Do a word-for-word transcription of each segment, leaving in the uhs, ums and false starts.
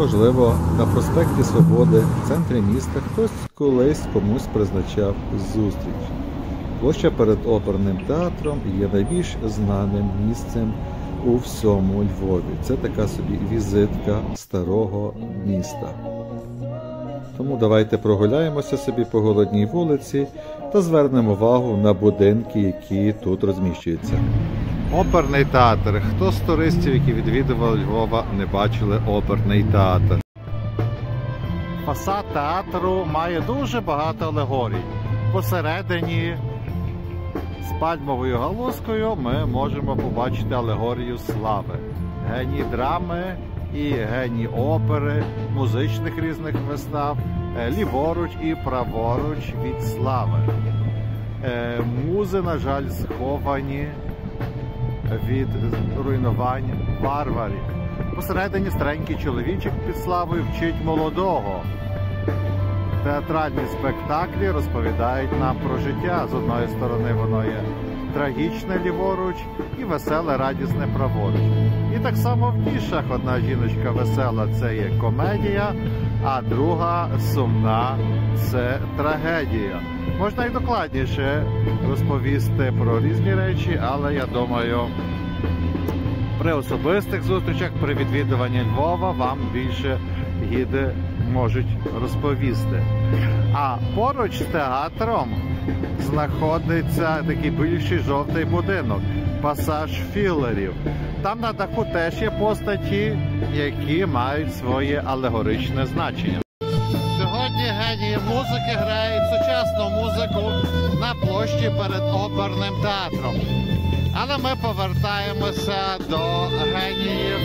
Можливо, на проспекті Свободи в центрі міста хтось колись комусь призначав зустріч. Площа перед оперним театром є найбільш знаним місцем у всьому Львові. Це така собі візитка старого міста. Тому давайте прогуляємося собі по Голодній вулиці та звернемо увагу на будинки, які тут розміщуються. Оперний театр. Хто з туристів, які відвідували Львова, не бачили оперний театр? Фасад театру має дуже багато алегорій. Посередині з пальмовою галузкою ми можемо побачити алегорію слави. Геній драми і геній опери, музичних різних вистав, ліворуч і праворуч від слави. Музи, на жаль, сховані від руйнувань варварів. Посередині старенький чоловічок під славою вчить молодого. Театральні спектаклі розповідають нам про життя. З одної сторони воно є трагічне ліворуч і веселе, радісне праворуч. І так само в нішах одна жіночка весела – це є комедія, а друга сумна – це трагедія. Можна і докладніше розповісти про різні речі, але я думаю, при особистих зустрічах, при відвідуванні Львова вам більше гіди можуть розповісти. А поруч з театром знаходиться такий більший жовтий будинок – пасаж філерів. Там на даху теж є постаті, які мають своє алегоричне значення. Сьогодні генії музики грають сучасну музику на площі перед оперним театром. Але ми повертаємося до геніїв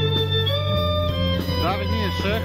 давніших.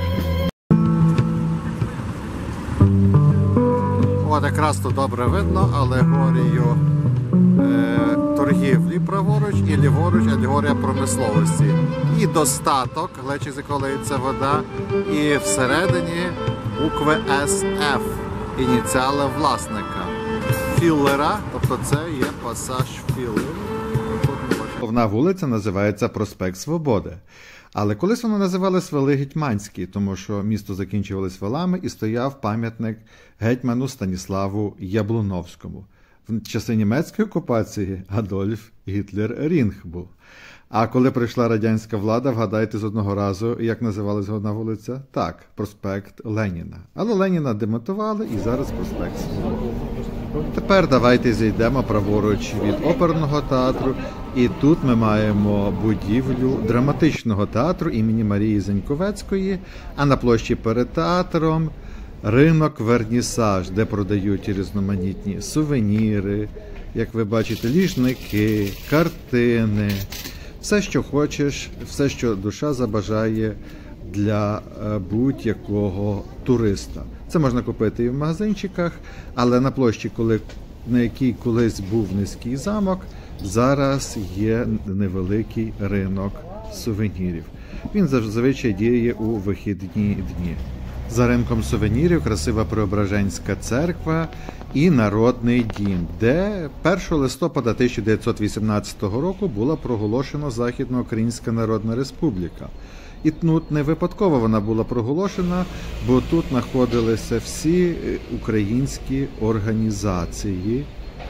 От якраз тут добре видно алегорію е, торгівлі праворуч і ліворуч алегорія промисловості. І достаток, глечик, з якого лиється вода, і всередині букви ес еф, ініціали власника. Філлера, тобто це є пасаж філлер. Головна вулиця називається Проспект Свободи. Але колись вона називалась Вали Гетьманський, тому що місто закінчувалось валами і стояв пам'ятник гетьману Станіславу Яблуновському. В часи німецької окупації Адольф Гітлер Рінг був. А коли прийшла радянська влада, вгадайте з одного разу, як називалась головна вулиця? Так, проспект Леніна. Але Леніна демонтували і зараз проспект Свободи. Тепер давайте зійдемо праворуч від оперного театру. І тут ми маємо будівлю драматичного театру імені Марії Заньковецької, а на площі перед театром ринок Вернісаж, де продають різноманітні сувеніри, як ви бачите, ліжники, картини, все, що хочеш, все, що душа забажає для будь-якого туриста. Це можна купити і в магазинчиках, але на площі, коли, на якій колись був низький замок, зараз є невеликий ринок сувенірів. Він зазвичай діє у вихідні дні. За ринком сувенірів красива Преображенська церква і Народний дім, де першого листопада тисяча дев'ятсот вісімнадцятого року була проголошена Західноукраїнська Народна Республіка. І тут не випадково вона була проголошена, бо тут знаходилися всі українські організації.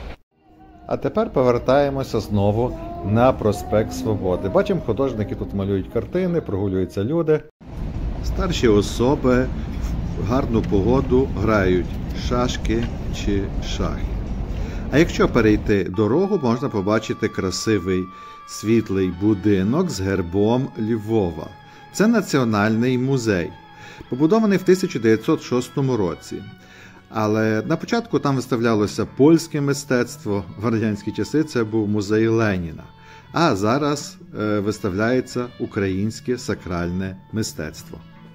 А тепер повертаємося знову на проспект Свободи. Бачимо, художники тут малюють картини, прогулюються люди. Старші особи в гарну погоду грають шашки чи шахи. А якщо перейти дорогу, можна побачити красивий світлий будинок з гербом Львова. Це Національний музей, побудований в тисяча дев'ятсот шостому році. Але на початку там виставлялося польське мистецтво, в радянські часи це був музей Леніна. А зараз е, виставляється українське сакральне мистецтво.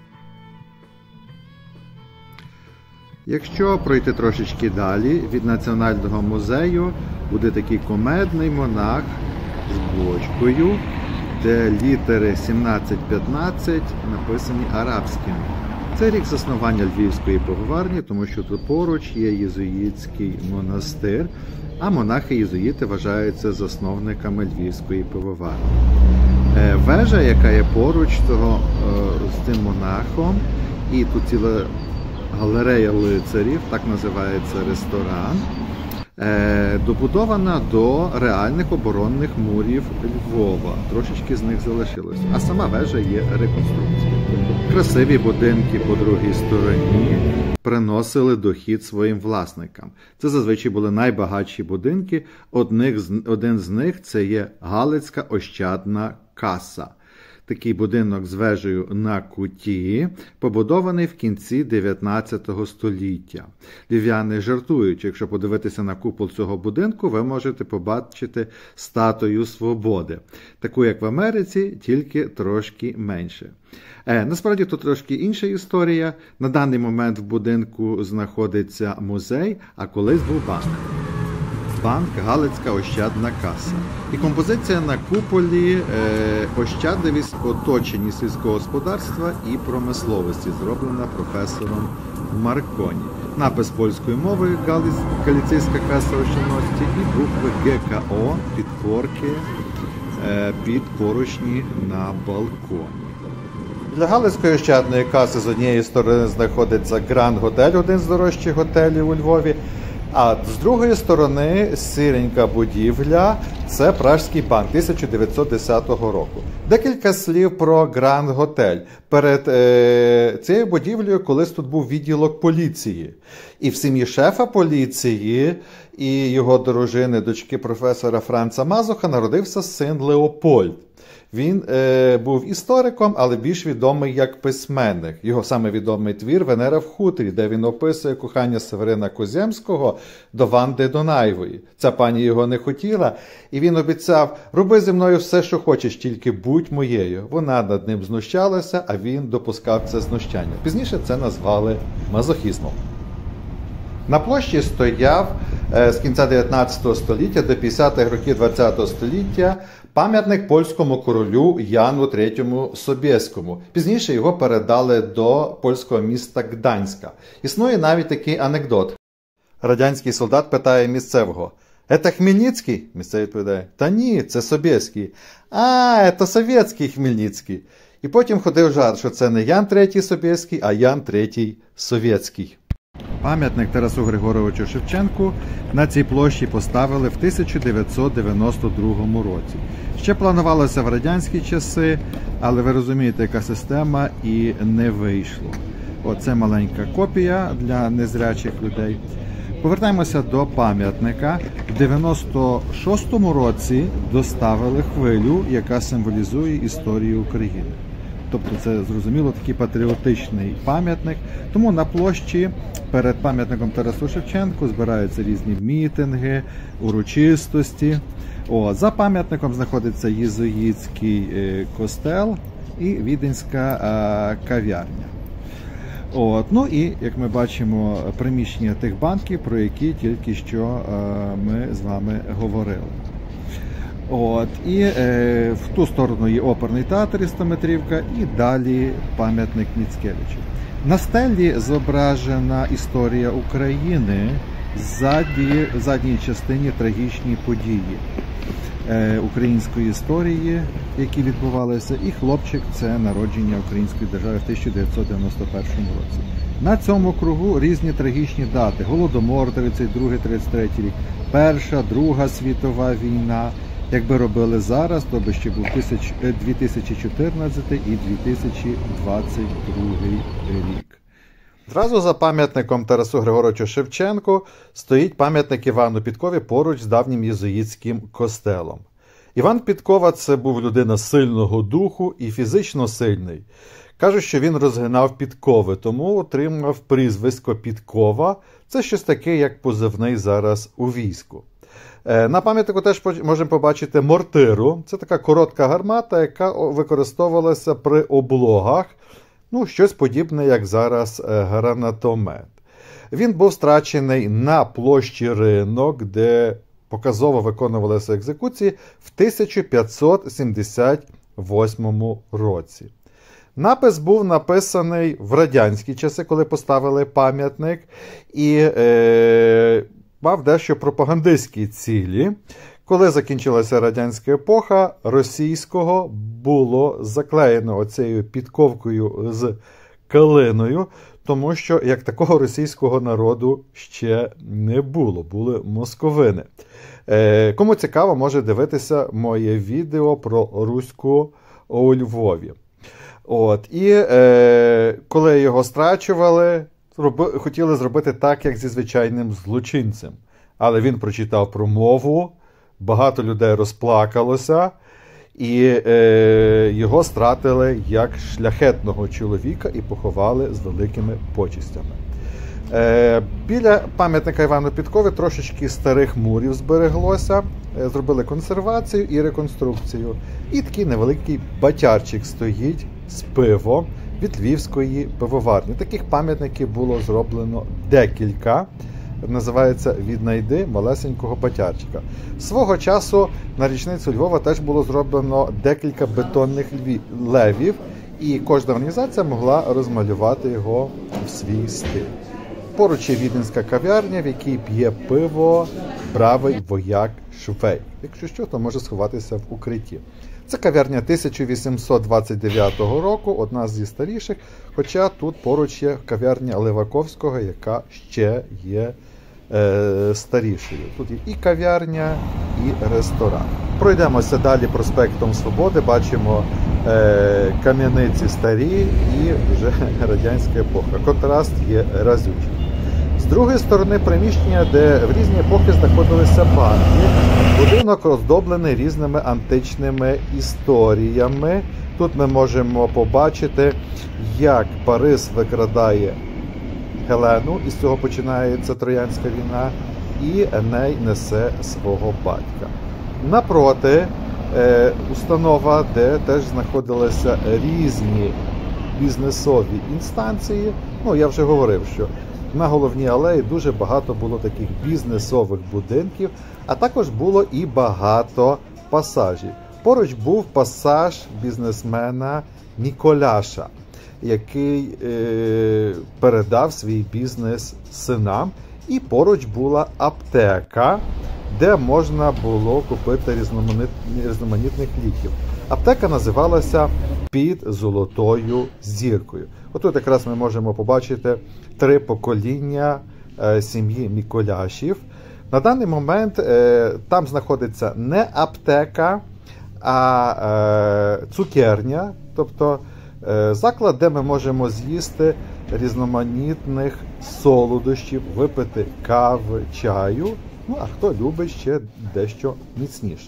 Якщо пройти трошечки далі, від Національного музею буде такий кумедний монах з бочкою, де літери сімнадцять п'ятнадцять написані арабськими. Це рік заснування Львівської пивоварні, тому що тут поруч є єзуїтський монастир, а монахи-єзуїти вважаються засновниками Львівської пивоварні. Вежа, яка є поруч того, з тим монахом, і тут ціла галерея лицарів, так називається ресторан, добудована до реальних оборонних мурів Львова. Трошечки з них залишилось. А сама вежа є реконструкцією. Красиві будинки по другій стороні приносили дохід своїм власникам. Це зазвичай були найбагатші будинки. Одних, один з них – це є Галицька ощадна каса. Такий будинок з вежею на куті, побудований в кінці дев'ятнадцятого століття. Львів'яни жартують, якщо подивитися на купол цього будинку, ви можете побачити статую свободи. Таку, як в Америці, тільки трошки менше. Е, насправді, тут трошки інша історія. На даний момент в будинку знаходиться музей, а колись був банк. Банк Галицька ощадна каса. І композиція на куполі е, ощадливість оточені сільського господарства і промисловості, зроблена професором Марконі. Напис польською мовою Галицька каса ощадності і букви Ге Ка О підпорки е, під поручні на балконі. Для Галицької ощадної каси з однієї сторони знаходиться Гранд Готель, один з дорожчих готелів у Львові. А з другої сторони сіренька будівля – це Пражський банк тисяча дев'ятсот десятого року. Декілька слів про Гранд Готель. Перед е, цією будівлею колись тут був відділок поліції. І в сім'ї шефа поліції і його дружини, дочки професора Франца Мазуха, народився син Леопольд. Він е, був істориком, але більш відомий як письменник. Його саме відомий твір «Венера в хуторі», де він описує кохання Северина Козємського до Ванди Дунаєвої. Ця пані його не хотіла, і він обіцяв: «Роби зі мною все, що хочеш, тільки будь моєю». Вона над ним знущалася, а він допускав це знущання. Пізніше це назвали мазохізмом. На площі стояв е, з кінця дев'ятнадцятого століття до п'ятдесятих років ХХ століття пам'ятник польському королю Яну третьому Собєському. Пізніше його передали до польського міста Гданська. Існує навіть такий анекдот. Радянський солдат питає місцевого: «Це Хмельницький?» Місцевий відповідає: «Та ні, це Собєський». «А, це совєтський Хмельницький». І потім ходив жарт, що це не Ян третій Собєський, а Ян третій Совєтський. Пам'ятник Тарасу Григоровичу Шевченку на цій площі поставили в тисяча дев'ятсот дев'яносто другому році. Ще планувалося в радянські часи, але ви розумієте, яка система, і не вийшло. Оце маленька копія для незрячих людей. Повертаємося до пам'ятника. В дев'яносто шостому році доставили хвилю, яка символізує історію України. Тобто це, зрозуміло, такий патріотичний пам'ятник. Тому на площі перед пам'ятником Тарасу Шевченку збираються різні мітинги, урочистості. О, за пам'ятником знаходиться єзуїтський костел і віденська а, кав'ярня. От, ну і, як ми бачимо, приміщення тих банків, про які тільки що а, ми з вами говорили. От, і е, в ту сторону є оперний театр стометрівка, і далі пам'ятник Міцкевичу. На стелі зображена історія України, ззаді, в задній частині трагічні події е, української історії, які відбувалися, і хлопчик – це народження української держави в тисяча дев'ятсот дев'яносто першому році. На цьому кругу різні трагічні дати: Голодомор тридцять другий тридцять третій рік, Перша, Друга світова війна. Якби робили зараз, то би ще був дві тисячі чотирнадцятий і дві тисячі двадцять другий рік. Зразу за пам'ятником Тарасу Григоровичу Шевченку стоїть пам'ятник Івану Підкові поруч з давнім єзуїтським костелом. Іван Підкова – це був людина сильного духу і фізично сильний. Кажуть, що він розгинав підкови, тому отримав прізвисько Підкова. Це щось таке, як позивний зараз у війську. На пам'ятнику теж можемо побачити мортиру. Це така коротка гармата, яка використовувалася при облогах. Ну, щось подібне, як зараз гранатомет. Він був страчений на площі Ринок, де показово виконувалися екзекуції, в тисяча п'ятсот сімдесят восьмому році. Напис був написаний в радянські часи, коли поставили пам'ятник, і е, мав дещо пропагандистські цілі. Коли закінчилася радянська епоха, російського було заклеєно оцею підковкою з калиною, тому що як такого російського народу ще не було, були московини. Е, кому цікаво, може дивитися моє відео про Руську у Львові. От, і е, коли його страчували, роби, хотіли зробити так, як зі звичайним злочинцем. Але він прочитав промову, багато людей розплакалося, і е, його стратили як шляхетного чоловіка і поховали з великими почестями. Е, біля пам'ятника Івану Підкові трошечки старих мурів збереглося, е, зробили консервацію і реконструкцію. І такий невеликий батярчик стоїть з пивом від Львівської пивоварні. Таких пам'ятників було зроблено декілька. Називається «Віднайди малесенького батярчика». Свого часу на річницю Львова теж було зроблено декілька бетонних левів, і кожна організація могла розмалювати його в свій стиль. Поруч є віденська кав'ярня, в якій п'є пиво бравий вояк Швейк. Якщо що, то може сховатися в укритті. Це кав'ярня тисяча вісімсот двадцять дев'ятого року, одна зі старіших, хоча тут поруч є кав'ярня Леваковського, яка ще є е, старішою. Тут є і кав'ярня, і ресторан. Пройдемося далі проспектом Свободи, бачимо е, кам'яниці старі і вже радянська епоха. Контраст є разючий. З другої сторони приміщення, де в різні епохи знаходилися банки. Будинок роздоблений різними античними історіями. Тут ми можемо побачити, як Парис викрадає Гелену, і з цього починається Троянська війна, і Еней несе свого батька. Напроти е, установа, де теж знаходилися різні бізнесові інстанції. Ну, я вже говорив, що на головній алеї дуже багато було таких бізнесових будинків, а також було і багато пасажів. Поруч був пасаж бізнесмена Ніколяша, який е, передав свій бізнес синам, і поруч була аптека, де можна було купити різноманітних ліків. Аптека називалася «Під золотою зіркою». Отут якраз ми можемо побачити три покоління е, сім'ї Міколяшів. На даний момент е, там знаходиться не аптека, а е, цукерня, тобто е, заклад, де ми можемо з'їсти різноманітних солодощів, випити кави, чаю, ну а хто любить ще дещо міцніше.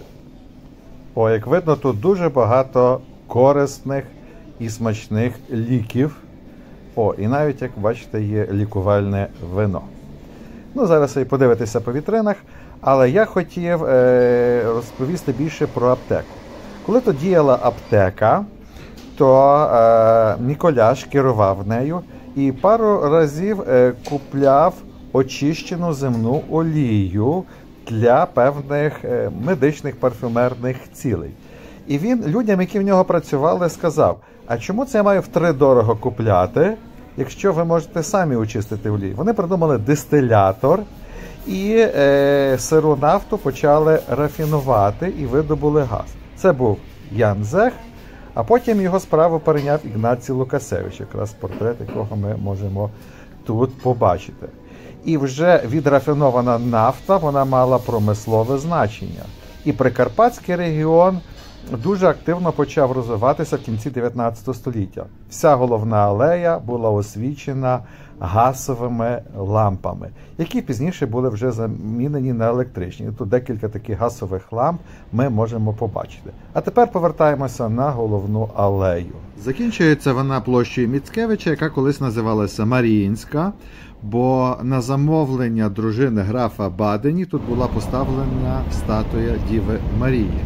О, як видно, тут дуже багато корисних і смачних ліків. О, і навіть, як бачите, є лікувальне вино. Ну, зараз ви подивитеся по вітринах, але я хотів е, розповісти більше про аптеку. Коли то діяла аптека, то е, Міколяш керував нею і пару разів е, купляв очищену земну олію для певних е, медичних парфюмерних цілей. І він людям, які в нього працювали, сказав: а чому це я маю втридорого купляти, якщо ви можете самі очистити олію? Вони придумали дистилятор і е, сиру нафту почали рафінувати і видобули газ. Це був Ян Зех, а потім його справу перейняв Ігнацій Лукасевич, якраз портрет якого ми можемо тут побачити. І вже відрафінована нафта, вона мала промислове значення. І Прикарпатський регіон дуже активно почав розвиватися в кінці дев'ятнадцятого століття. Вся головна алея була освічена газовими лампами, які пізніше були вже замінені на електричні. Тут декілька таких газових ламп ми можемо побачити. А тепер повертаємося на головну алею. Закінчується вона площею Міцкевича, яка колись називалася Маріїнська, бо на замовлення дружини графа Бадені тут була поставлена статуя Діви Марії.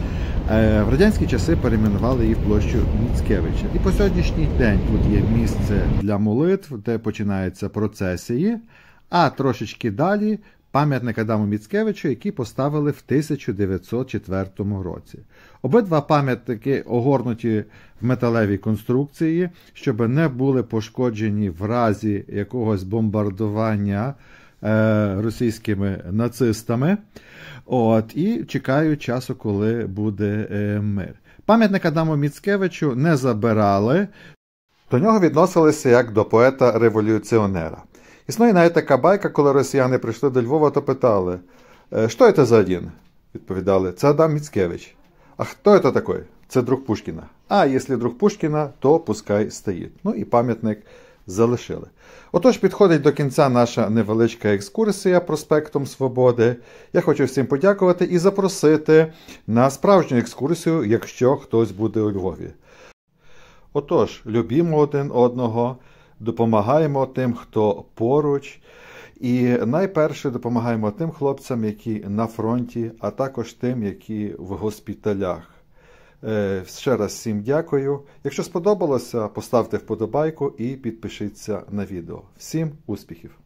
В радянські часи перейменували її в площу Міцкевича. І по сьогоднішній день тут є місце для молитв, де починаються процесії, а трошечки далі пам'ятник Адаму Міцкевичу, який поставили в тисяча дев'ятсот четвертому році. Обидва пам'ятники огорнуті в металевій конструкції, щоб не були пошкоджені в разі якогось бомбардування е, російськими нацистами. От, і чекають часу, коли буде е, мир. Пам'ятник Адаму Міцкевичу не забирали. До нього відносилися як до поета-революціонера. Існує навіть така байка, коли росіяни прийшли до Львова, то питали, що це за один? Відповідали, це Адам Міцкевич. А хто це такий? Це друг Пушкіна. А якщо друг Пушкіна, то пускай стоїть. Ну і пам'ятник залишили. Отож, підходить до кінця наша невеличка екскурсія проспектом Свободи. Я хочу всім подякувати і запросити на справжню екскурсію, якщо хтось буде у Львові. Отож, любімо один одного, допомагаємо тим, хто поруч. І найперше допомагаємо тим хлопцям, які на фронті, а також тим, які в госпіталях. Ще раз всім дякую. Якщо сподобалося, поставте вподобайку і підпишіться на відео. Всім успіхів!